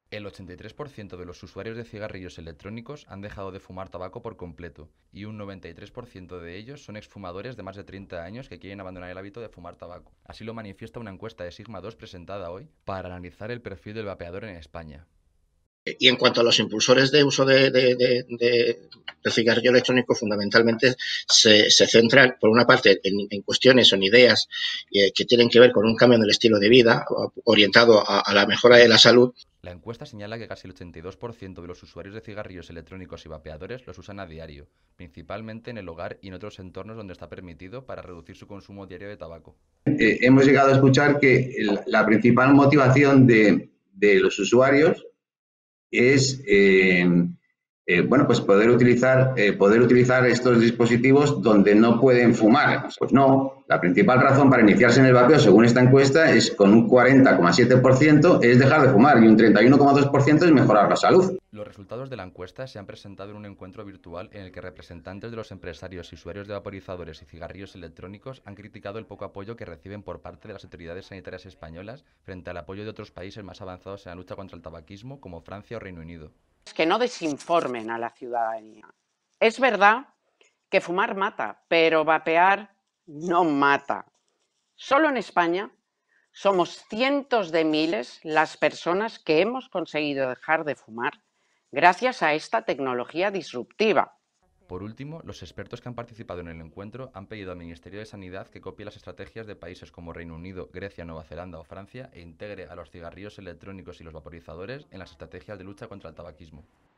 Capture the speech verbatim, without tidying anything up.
El ochenta y tres por ciento de los usuarios de cigarrillos electrónicos han dejado de fumar tabaco por completo, y un noventa y tres por ciento de ellos son exfumadores de más de treinta años que quieren abandonar el hábito de fumar tabaco. Así lo manifiesta una encuesta de Sigma dos presentada hoy para analizar el perfil del vapeador en España. Y en cuanto a los impulsores de uso de, de, de, de, del cigarrillo electrónico, fundamentalmente se, se centran, por una parte, en, en cuestiones o en ideas eh, que tienen que ver con un cambio en el estilo de vida orientado a, a la mejora de la salud. La encuesta señala que casi el ochenta y dos por ciento de los usuarios de cigarrillos electrónicos y vapeadores los usan a diario, principalmente en el hogar y en otros entornos donde está permitido para reducir su consumo diario de tabaco. Eh, hemos llegado a escuchar que el, la principal motivación de, de los usuarios es eh, eh, bueno, pues poder utilizar, eh, poder utilizar estos dispositivos donde no pueden fumar. Pues no, la principal razón para iniciarse en el vapeo, según esta encuesta, es con un cuarenta coma siete por ciento es dejar de fumar y un treinta y uno coma dos por ciento es mejorar la salud. Los resultados de la encuesta se han presentado en un encuentro virtual en el que representantes de los empresarios y usuarios de vaporizadores y cigarrillos electrónicos han criticado el poco apoyo que reciben por parte de las autoridades sanitarias españolas frente al apoyo de otros países más avanzados en la lucha contra el tabaquismo, como Francia o Reino Unido. Que no desinformen a la ciudadanía. Es verdad que fumar mata, pero vapear no mata. Solo en España somos cientos de miles las personas que hemos conseguido dejar de fumar gracias a esta tecnología disruptiva. Por último, los expertos que han participado en el encuentro han pedido al Ministerio de Sanidad que copie las estrategias de países como Reino Unido, Grecia, Nueva Zelanda o Francia e integre a los cigarrillos electrónicos y los vaporizadores en las estrategias de lucha contra el tabaquismo.